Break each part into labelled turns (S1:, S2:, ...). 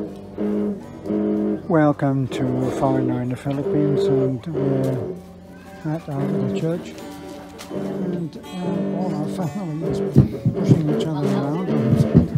S1: Welcome to Foreigner in the Philippines, and we're at our little church, and all our family is pushing each other around on stage.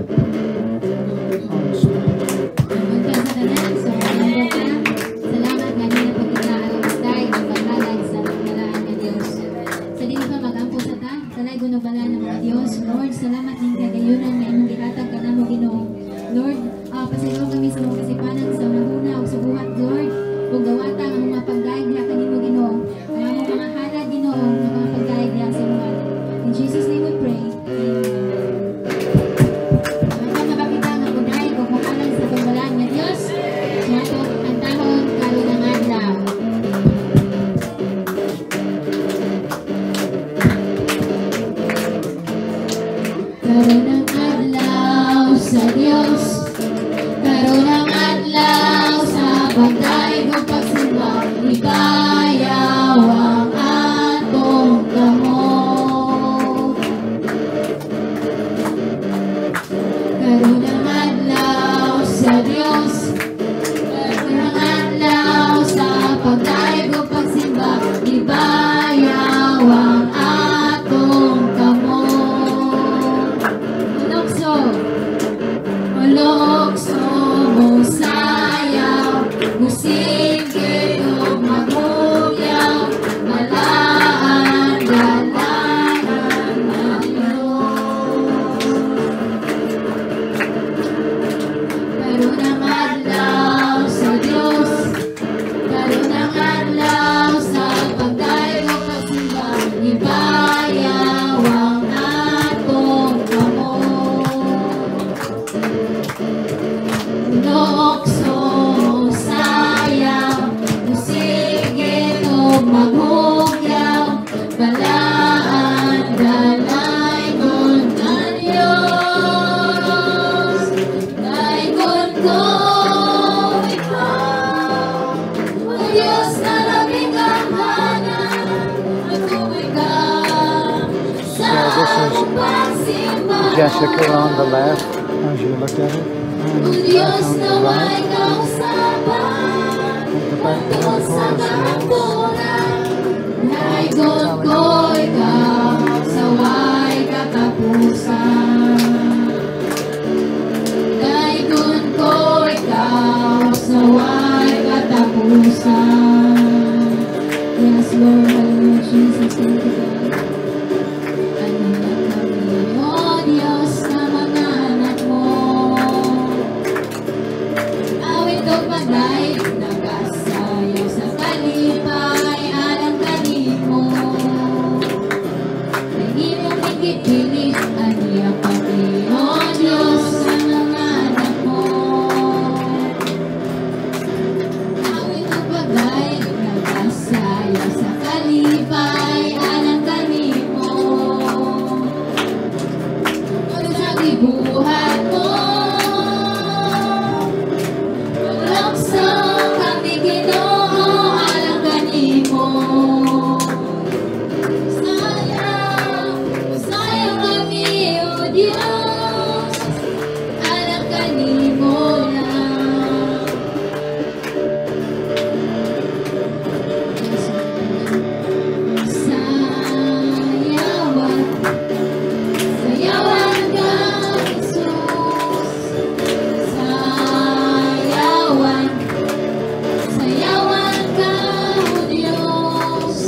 S2: Lord, salamat din kagayunan na imong gihatag kanamo Ginoo. Lord, pasaylo kami sa mga kasipanan sa una ug sa buhat, Lord. Ug gawata ang mga pagdaig diha kanimo Ginoo. Ang among mga halad Ginoo, ang mga pagdaig diha sa mga. In Jesus' name we pray. Amen. Mapakita nga pagdaig ug makalang sa pagbalaan nga Dios. Nato ang tahon karon ang adlaw. Karon ang adlaw sa Dios, karon ang adlaw sa pagdaig ug pagsimba, ibayaw ang atong kamot. Karon ang adlaw sa Dios, karon ang adlaw sa pagdaig ug pagsimba, ibayaw ang atong kamot. Ulokso mo sayaw, musigit o magugyaw, malaan dalanan ng Diyos. Karon ang adlaw sa Diyos, karon ang adlaw sa pagdaig o pagsimba, ibayaw ang atong kamot. Ulokso sayaw, musigit o maghugyaw, balaan dalaygon ng Diyos. Daygon ko ikaw, o Diyos na labing ganghanan, matubig ka sa akong pagsimba.
S1: Jessica on the left, as you look at it.
S2: Diyos na may kausapan, patungkol sa kapunan, daygon ko ikaw sa way katapusan. Daygon ko ikaw sa way katapusan. Yes, Lord, hallelujah, Jesus, thank you, God. Ano na kami, O Diyos, na mga anak mo. Pagdaig nagasayaw sa kalipay, alang kanimo. Nahimong higit-higit, aniya kami, O Diyos, sa mga anak mo. Awit o pagdaig nagasayaw sa kalipay, alang kanimo. Ano sa gibuhat mo? Kami Ginoo, alang kanimo. Sayang kami, O Diyos, alang kanimo lang. Sayawan, sayawan ka, Jesus. Sayawan, sayawan ka, O Diyos.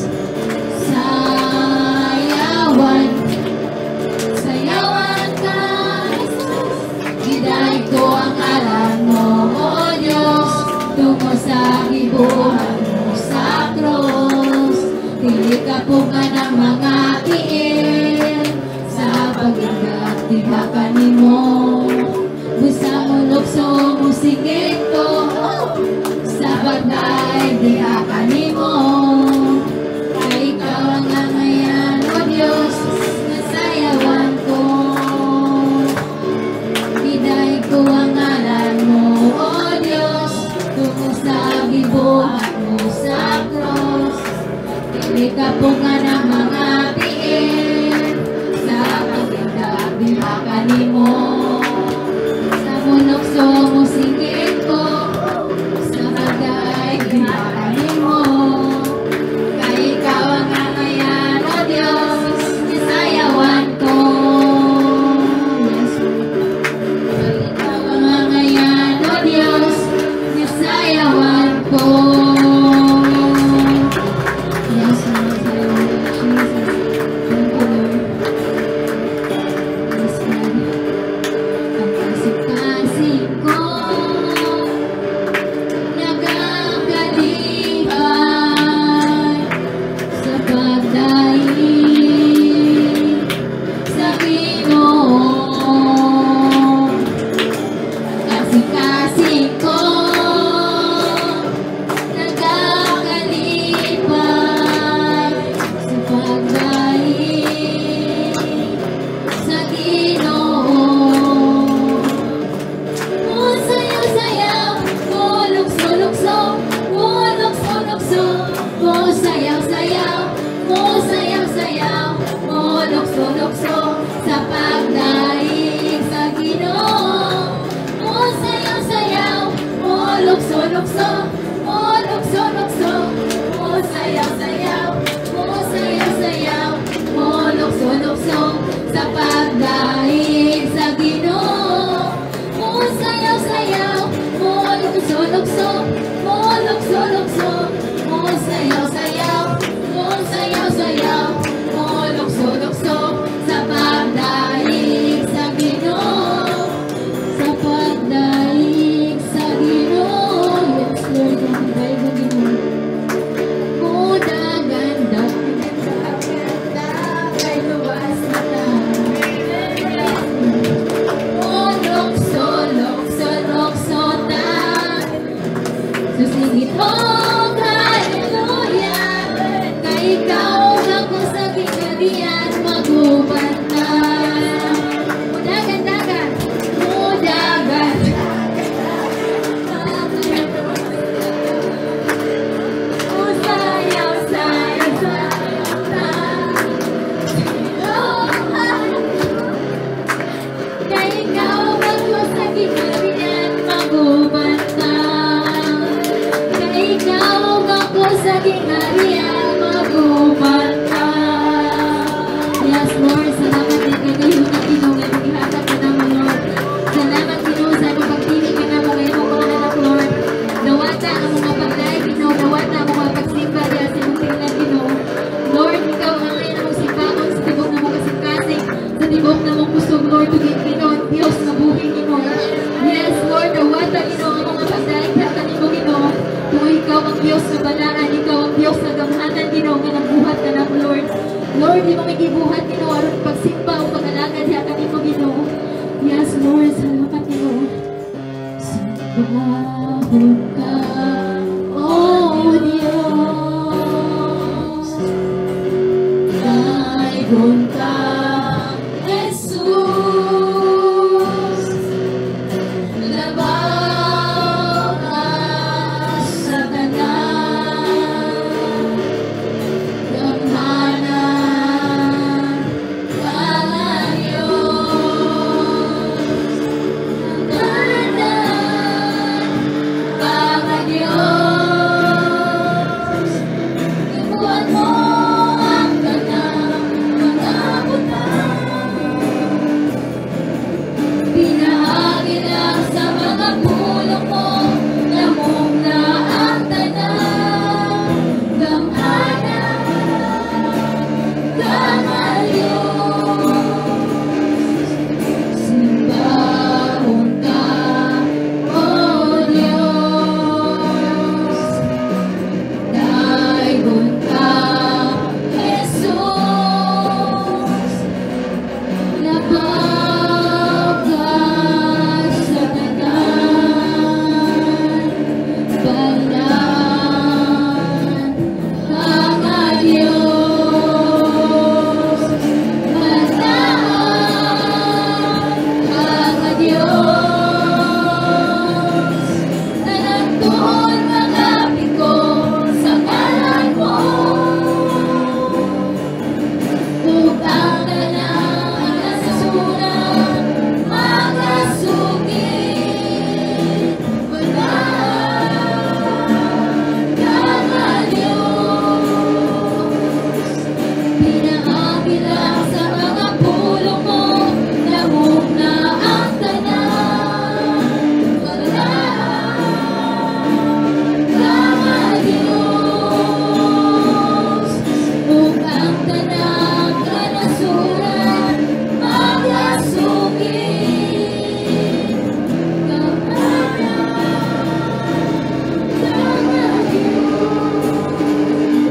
S2: Sayawan, sayawan ka, Jesus. Gidaig ko ang alam mo, O Diyos, tungo sa gibuhat mo sa cross. Dili ka puga ng mga tiil, sa pag-ingat diha kanimo. Busa mo lukso mo sigit ko, sa pagdaig diha kanimo. Kay ikaw ang nangayan, O Diyos, nasayawan ko. Gidaig ko ang ngalan mo, O Diyos, tungo sa gibuhat mo sa cross. Dili ka puga ng mga tiil, sa pag-ingat diha kanimo. Sa munok so mo sige lukso, oh lukso, lukso, oh sayaw, sayaw, oh sayaw, sayaw, oh lukso, lukso, sa pagdaig sa Ginoo. Oh sayaw, sayaw, oh lukso, lukso, oh lukso, lukso, oh sayaw, sayaw, oh sayaw, sayaw, oh lukso, lukso, sa pagdaig sa Ginoo. Sa pagdaig sa Ginoo. Yes, Lord, ang pagdaig sa Ginoo. Oh, ganda, ganda, kay luwas na tayo. Oh, lukso, lukso, lukso na. Susigit, oh, hallelujah. Kay ikaw ako sa kinarian, magubat na. Oh, dagan, dagan. Oh, dagan. Oh, sayaw, sayaw, sayaw. Oh, kay ikaw ako sa kinarian, magubat na. Kay ikaw ako sa kinarian, magubat na. Yes, Lord, salamat din kayo na tinungan ng ihatag ka na mo, Lord. Salamat Ginoo sa mga pagpili ka na mo ngayon mga anak, Lord. Nawata ang mga paglaig, Ginoo. Nawata ang mga pagsimba diya sa imong tingnan, Ginoo. Lord, ikaw ang ngayon na mong simbaon sa tibok na mong kasing-kasing, sa tibok na mong kusog, Lord, tugin, Ginoo, ang Diyos na buhay, Ginoo. Yes, Lord, nawata, Ginoo, ang mga paglaig sa kanimo, Ginoo. Kung ikaw ang Diyos na balaan, ikaw ang Diyos na gamhanan, Ginoo, nga nagbuhat ka na mo, Lord. Lord, di mo may gibuhat, Ginoo, aron pagsimba o pag-alagad diha kanimo, Ginoo. Yes, Lord, salamat, Ginoo. Simbahon ka, O Diyos. Daigon ka, Jesus. Labaw ka sa tanan. Gamhanan ka ngayon. Gamhanan ka ngayon. Ibuan mo ang kanang mga butang. Pinaagi lang sa mga pulong mo, lamog na ang tanan. Gamhanan ka ngayon. Simbahon ka, O Diyos. Daigon ka, Jesus. Labaw ka sa tanan. Balaan ka nga Diyos. Balaan ka nga Diyos. Nanagtuon mga piko sa ngalan mo. Upang tanang nasasunan, mga sugid. Balaan ka nga Diyos. Pinaagi lang sa mga pulong mo, lamog na ang tanan. Balaan ka nga Diyos. Upang tanang kanasuran, mga sugid. Gamhanan ka nga Diyos.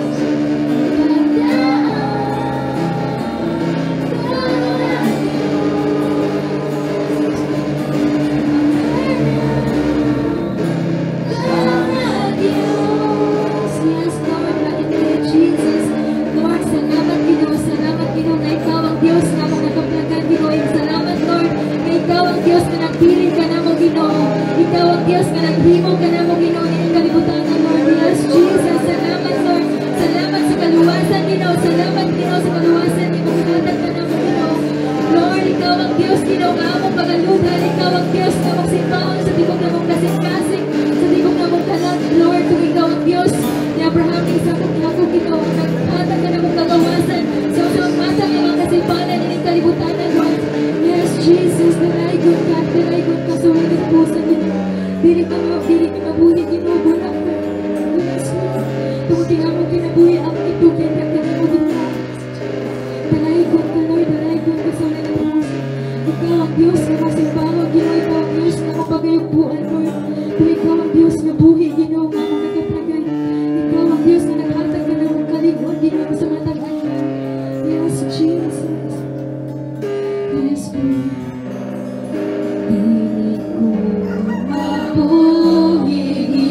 S2: Yes, Lord, hallelujah, Jesus. Lord, salamat, Ginoo, salamat, Ginoo, na ikaw ang Diyos na mong nakaplagan, Ginoo. Salamat, Lord, na ikaw ang Diyos na nagpiling ka na mo, Ginoo. Ikaw ang Diyos na naghimo ka na mo, Ginoo, na kalibutan na, Lord. Yes, Jesus, salamat, Lord. Salamat sa kaluwasan, Ginoo. Salamat, Ginoo, sa kaluwasan, Ginoo. Hatag ka na mo, Ginoo. Lord, ikaw ang Diyos, Ginoo, nga among pagalugan. Ikaw ang Diyos na mong simbaon sa tibok na mong kasing-kasing, sa tibok na mong Jesus. Yes, Lord. Pilit ko mabuhi,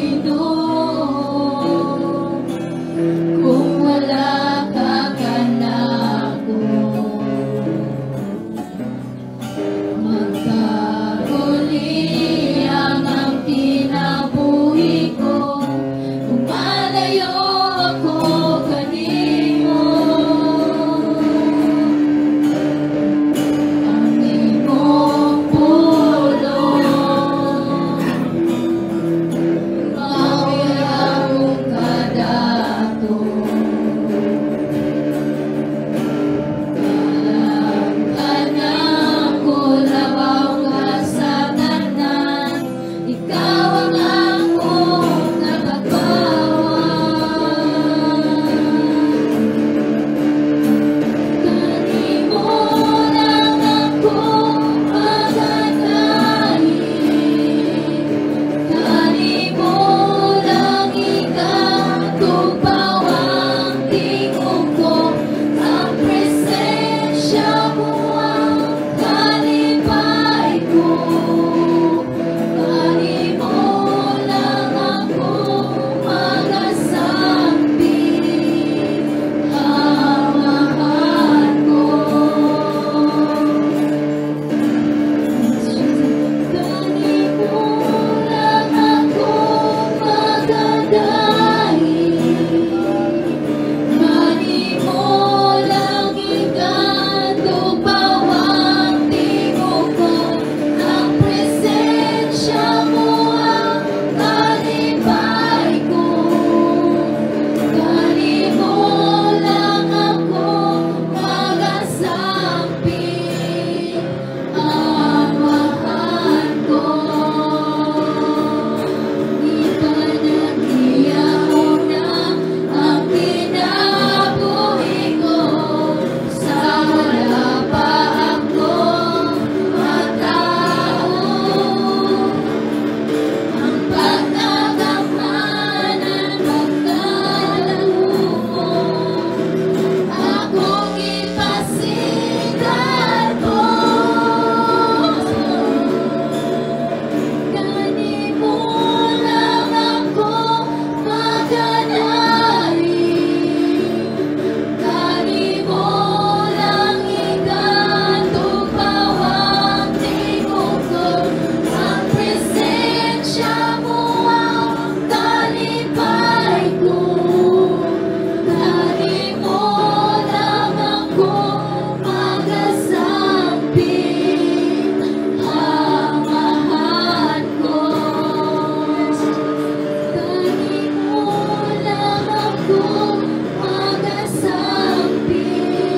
S2: Ginoo, kung wala ka kanako. Magkaguliang ang kinabuhi ko, kung malayo ako kanimo. Ang imong pulong, mawiyang kadato. Alam ko labaw ka sa tanan, ikaw ang akong nagpagawa. Kanimo lang ako maganahin, kanimo lang ikatupaw ang tingog ko, ang presensya mo ang kalipay ko. Kanimo lang ako magasampi, amahan ko. Kanimo lang ako magadahin, kanimo lang ikatupaw ang tingog ko, ang presensya mo ang kalipay ko. Kanimo lang ako magasampi, amahan ko. Ipanagdiyaw na ang kinabuhi ko, sa wala pa akong matao. Ang pagkakamanan magkalaro mo, akong ipasikat mo. Kanimo lang ako maganahin, kanimo lang ikatupaw ang tingog ko, ang presensya mo ang kalipay ko. Kanimo lang ako magasampi, amahan ko. Kanimo lang ako magasampi,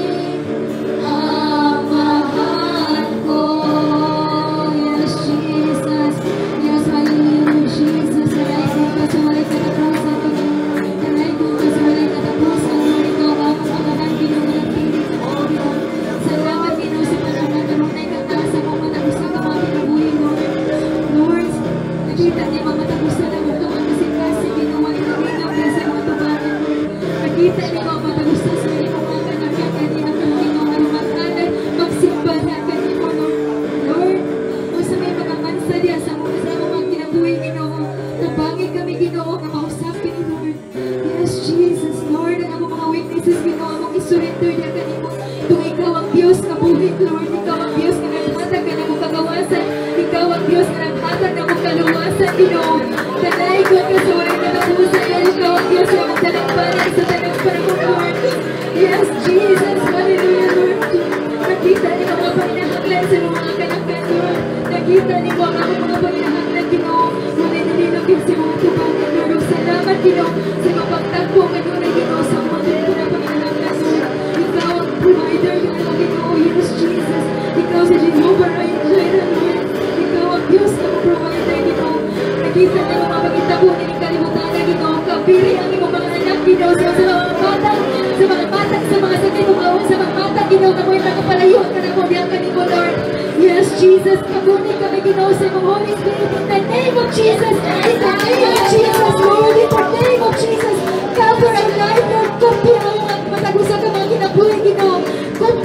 S2: amahan ko. Yes, Jesus. Yes, hallelujah, Jesus. Salamat ka sa walay katapusan, Panginoon. Salamat ka sa walay katapusan, Lord. Ikaw ang pangalan, Ginoo, ng pilit sa Panginoon. Salamat, Ginoo, sa panahon na runay ka taas sa mga matagusan ka mga kinabuhi, Lord. Lord, nakita niya mga matagusan na mga kamakasikasin, Ginoo, ang kalingap na sa mga tubaran, Lord. Nakita niya mga matagusan sa mga kanakyan kanina, Ginoo, ang makanan, magsimba na kanina, Lord. Lord, kung sa may mga mansa diya sa mga kinabuhi, Ginoo, nabangi kami, Ginoo, na mausapin ni Lord. Yes, Jesus, Lord, ang among mga witnesses, Ginoo, among isurrender niya kanimo. Kung ikaw ang Diyos na buhay, Lord, ikaw ang Diyos na naghatag ka na mong kagawasan, ikaw ang Diyos na naghatag na mong kaluwasan, Ginoo. Tanay ko ka sa walay katapusan, yan, ikaw ang Diyos na magtanagpanan sa tanang panahon, Lord. Yes, Jesus, hallelujah, Lord. Nakita niyo mga pahinahanglan sa mga kanakan, Lord. Nakita niyo ang among mga pahinahanglan, Ginoo. Ngunit nililog yun sa mga tubagan, Lord. Salamat, Ginoo, sa mga pagtagpo kayo na, Ginoo, sa mga ganito na pahinahanglan, Lord. Ikaw ang provider, Ginoo. Yes, Jesus. Ikaw sa Jehovah Jireh, Lord. Ikaw ang Diyos na provider, Ginoo. Nakita niyo mga pagitabo ni kalimutan, Ginoo. Kapili ang imong mga anak, Ginoo, sa mga bata, sa mga sakit mo, sa mga bata, Ginoo, na mo'y nakapalayo ka na mo, diyan ka ni mo, Lord. Yes, Jesus, kabunin kami, Ginoo, sa mga Holy Spirit, in the name of Jesus, in the name of Jesus, Lord, in the name of Jesus, cover our life, Lord, cover ang matagusan ka mga kinabuhi, Ginoo, cover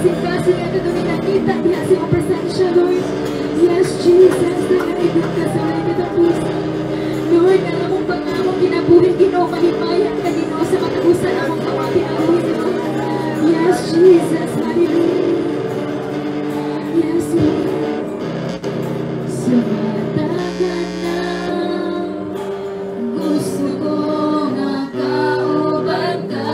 S2: kasing-kasing at ito nakita diha sa iyong presensya, Lord. Yes, Jesus, na naibig ka sa mga katapusan. Lord, alam mong pangamong kinabuhin, Ginoo, malimayan ka, Ginoo, sa matagusan among mga kinabuhin, Lord. Yes, Jesus, hallelujah. Yes, Lord. Sumatagal na gusto ko makauban ka.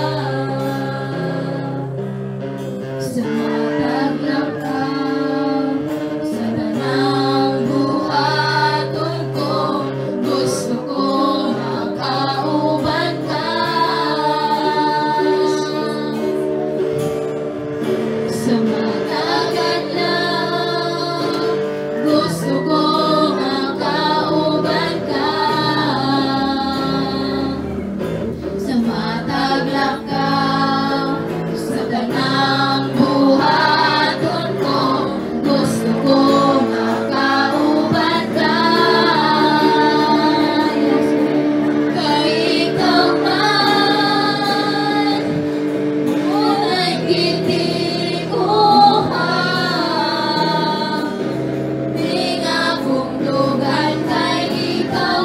S2: Sumataglang ka sa tanang buhaton ko. Gusto ko makauban ka. Sumatagal na gusto ko makauban ka. Sumataglang ka sa tanang buhaton ko. Gusto ko makauban ka. Kay ikaw man, ngunit hindi ko di nga kumdugan kay ikaw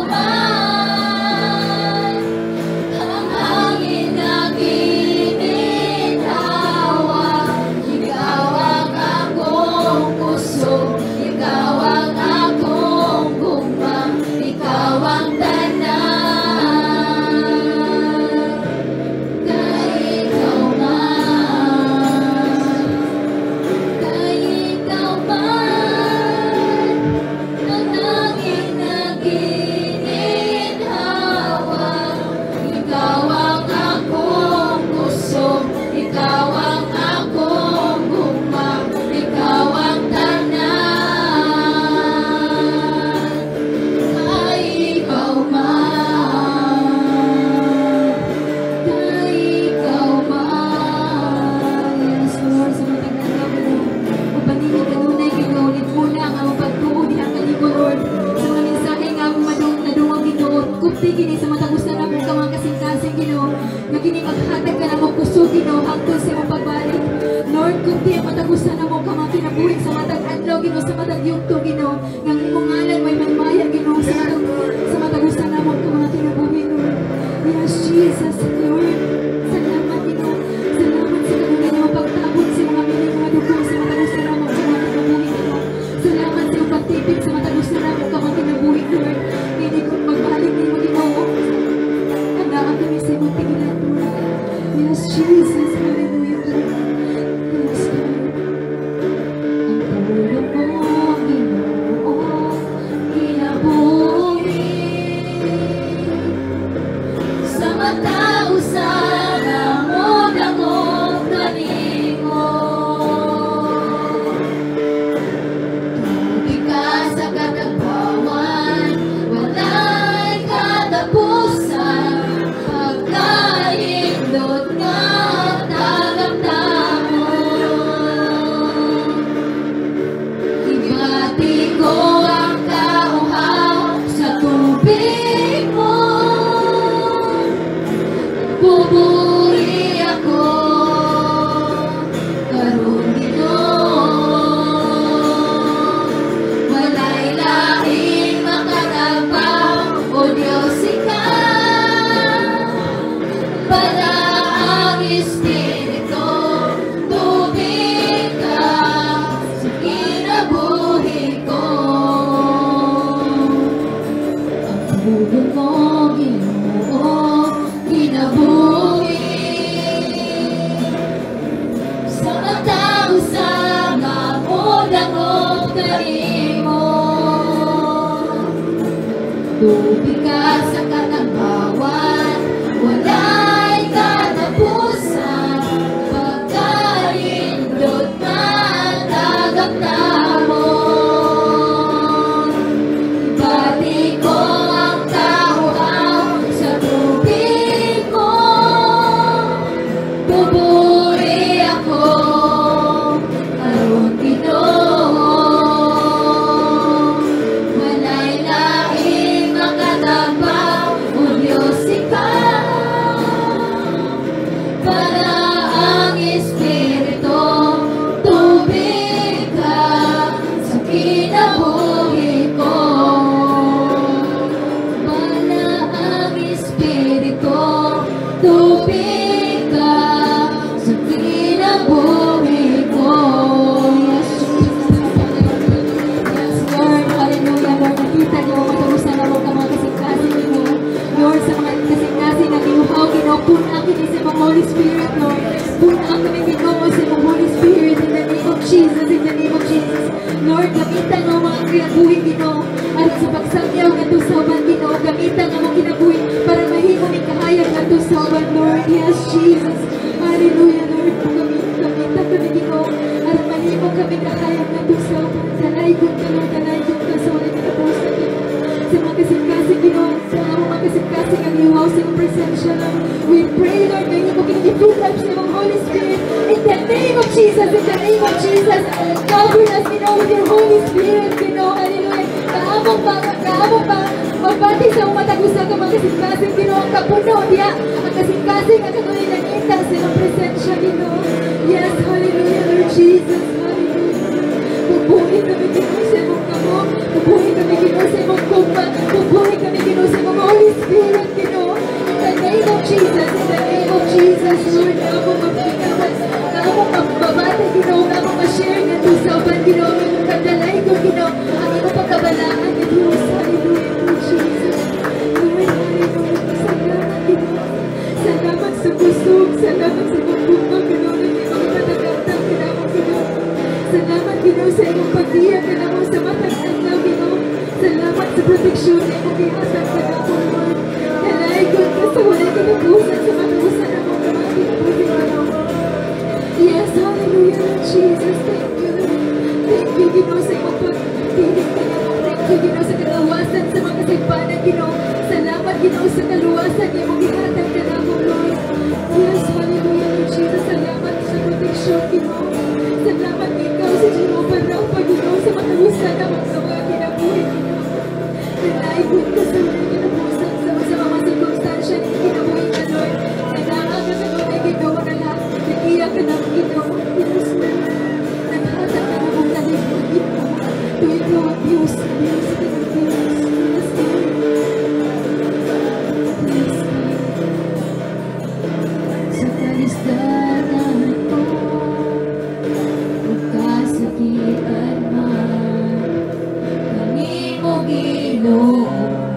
S2: man. Ang hangin na ginitawa, ikaw ang akong puso, ikaw ang akong gugma, ikaw ang tanan. Kay ikaw man, kay ikaw man, ang hangin na ginitawa, ikaw ang akong puso, ikaw ang akong gugma, ikaw ang tanan. Kay ikaw man, kay ikaw man. Yes, Lord, sa matagal na mo, mapaningin kanunay ginaulit muna ang among pagtuo diha kanigo, Lord. Sa mga mensahe nga among nadungag Ginoo, kupti kini sa matagusan na ka mga kasing-kasing, Ginoo, nga kini maghatag ka na mo kusog, Ginoo, hangtod sa imong pagbalik. Lord, kupti ang matagusan na mo ka mga kinabuhi sa matag adlaw, Ginoo, sa matag yugto, Ginoo, nga imong ngalan may maymaya, Ginoo, sa matagusan na mo ka mga kinabuhi, Lord. Yes, Jesus, Lord. Salamat, Ginoo. Salamat sa kanunay na pagtabot sa mga miling mga dugo sa matagusan na mo ka mga kinabuhi, Ginoo. Salamat sa iyong pagtipid sa matagusan na mo ka mga kinabuhi, Lord. Hindi ko magbalik ni mo, Ginoo. Handaan kami sa iyong tigilan, Lord. Yes, Jesus. Hallelujah, Lord. Yes, Lord. Ang tulong mo, Ginoo, kinabuhi. Sa matausan na mo dangog kanimo. Tubig ka sa katagpawan, walay katapusan. Pagkaindot nga tagamtamon. Ibati ko ang kauhaw sa tubig mo. Buburi ako karon Ginoo. Walay laing makatabaw, o Diyos ikaw. Para ang Espiritu, tubig ka sa kinabuhi ko. Ang tulong mo, Ginoo, kinabuhi. Sa matausan nga mo dangog kanimo. Tubig ka sa katagbawan, walay katapusan. Pagkaindot nga tagamtamon. Ibati ko ang kauhaw sa tubig mo. Buburi ako karon Ginoo. Walay laing makatabaw, o Diyos ikaw. Para ang Espiritu, kini sa mong Holy Spirit, Lord. Punaan kami Ginoo sa mong Holy Spirit in the name of Jesus, in the name of Jesus. Lord, gamitan ang mga kinabuhi, Ginoo. At sa pagsangyaw ng tusaban, Ginoo, gamitan ang mga kinabuhi para mahimo ni kahayag ng tusaban, Lord. Yes, Jesus. Hallelujah, Lord. Gamitan kami, Ginoo. At mahimo kami kahayag ng tusaban. Dalaygon ka, Lord. Dalaygon ka sa walang kinabuhi, Ginoo. Sa mga kasing-kasing, Ginoo. Sa mga kasing-kasing ang iwaw sa iyong presensya, Lord. We pray, Lord, na iyong kinigipin life sa iyong Holy Spirit. In the name of Jesus, in the name of Jesus. Cover us, Ginoo, with your Holy Spirit, Ginoo. Hallelujah. Kaamong ba, magbati sa umatagusa ka mga kasing-kasing, Ginoo, ang kapuno diya, ang kasing-kasing, ang katuloy ng intas sa iyong presensya, Ginoo. Yes, hallelujah, Lord Jesus, hallelujah. Pupuhin kami, Ginoo, sa iyong kamo. Pupuhin kami, Ginoo, sa iyong kumpa. Pupuhin kami, Ginoo, sa iyong Holy Spirit, Ginoo. In the name of Jesus, in the name of Jesus, Lord, na ako magpinawas, na ako magbabata, Ginoo, na ako ma-share ng tusaban, Ginoo, ang kadalay ko, Ginoo, ang iyong pagkabalaan, Diyos, hallelujah, Lord Jesus. Lord, hallelujah, salamat, Ginoo. Salamat sa kusog, salamat sa pagbuka, Ginoo, na iyong matagandang, Ginoo. Salamat, Ginoo, sa iyong pag-iyak, Ginoo, sa matagandang, Ginoo. Salamat sa proteksyon na iyong ihatag, Ginoo, Lord. Dalaygon ka sa walang kinabusan, sa matusan ng mga kinabuhin, Ginoo. Yes, hallelujah, Lord Jesus. Thank you, Lord. Thank you, Ginoo, sa iyong pagpiling, Ginoo. Thank you, Ginoo, sa kaluwasan, sa mga kasagpanan, Ginoo. Salamat, Ginoo, sa kaluwasan na iyong ihatag, Ginoo, Lord. Yes, hallelujah, Lord Jesus. Salamat sa proteksyon, Ginoo. Salamat, Ikaw, sa Jehovah Rapha, Ginoo, sa matusan ng mga kinabuhin, Ginoo. Dalaygon ka sa walang kinabusan, sa mga sirkumstansya na kinabuhin ka, Lord. Nag-aaga ka, Lord, ay Ginoo na lahat. Nag-iyak ka ng Ginoo. Yes, Lord. Naghatag ka ng mga talikod, Ginoo. To ikaw ang Diyos, Diyos, Ginoo, Diyos. Yes, Lord. Yes, Lord. Sa kalistanan ko, pagkasakitan man, kanimo Ginoo,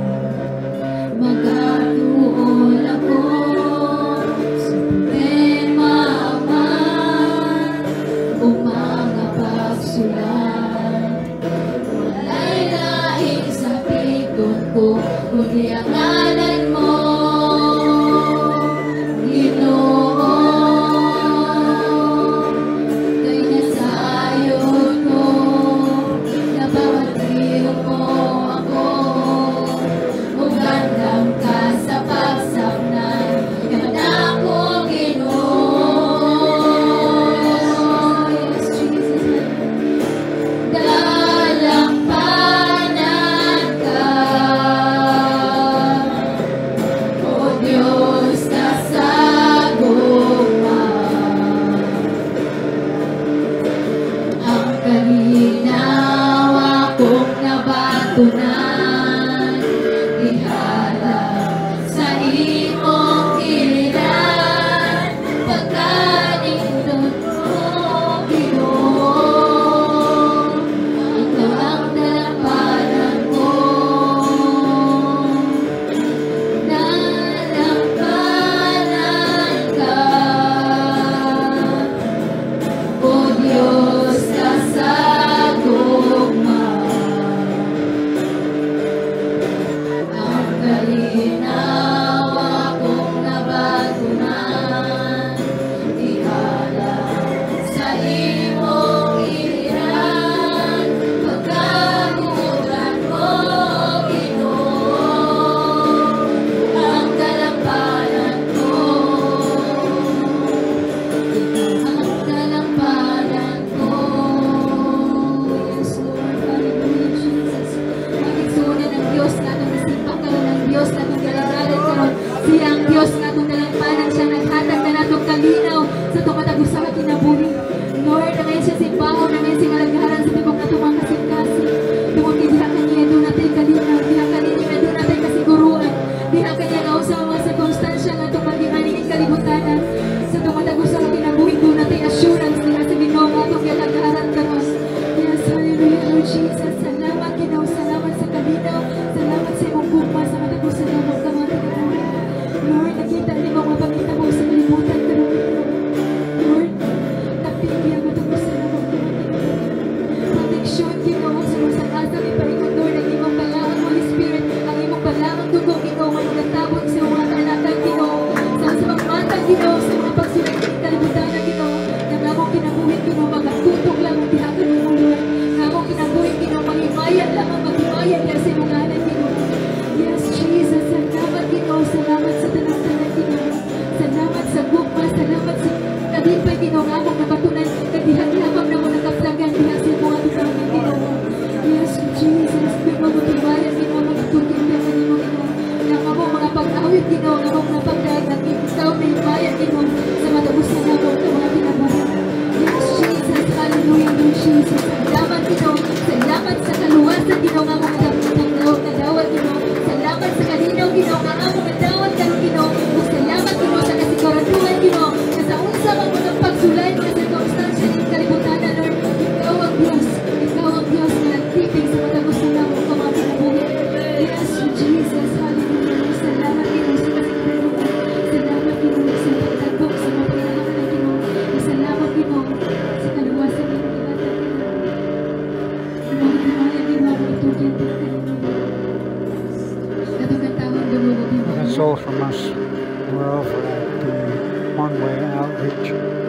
S2: magatuon ako sa problema man o mga pagsulat. Walay laing sa pikon ko, kundi ang ngalan mo, Ginoo. Kay nasayon ko, napawatiyo mo ako, ugandang ka sa pagsaknan, yaman ako, Ginoo. Yes, Jesus. Dalampanan ka, O Diyos na sa guma. Ang kalinawa kong nabatunan, ihala sa imong kilinan, pagkanindot mo, Ginoo. Ikaw ang dalampanan ko, dalampanan ka, O Diyos na sa guma. kalipay Ginoo nga among napatunan nagdihan-lamang na mo nakaplagan diha sa mga tubangan Ginoo. Yes, Jesus, Ginoo mo tibayan Ginoo mo tutugin ka kanimo Ginoo. Nga mo mga pag-awit Ginoo nga mo mga pagdagat ikaw na hibayan Ginoo sa matabusan na mo sa mga pinabahan. Yes, Jesus, hallelujah, Lord Jesus. Salamat Ginoo, salamat sa kaluwasan Ginoo nga mo kadawat Ginoo. Salamat sa kalinaw Ginoo nga among kadawat karon Ginoo. Ug salamat Ginoo sa kasiguraduhan Ginoo nga sa unsa man mga pagsulay mga circumstance ng kalibutan Lord. Ikaw ang Dios, ikaw ang Dios nga nagtipig sa matagusan na mo mga pinabuhi. Yes, Jesus, hallelujah. Salamat Ginoo sa kasiguraduhan. Salamat Ginoo sa pagtagok sa mga pinahaman Ginoo. Salamat Ginoo sa kaluwasan ng ibadat Ginoo. Mga timayan Ginoo ang itugyan din kanino.
S1: That's all from us. We're over at the One Way Outreach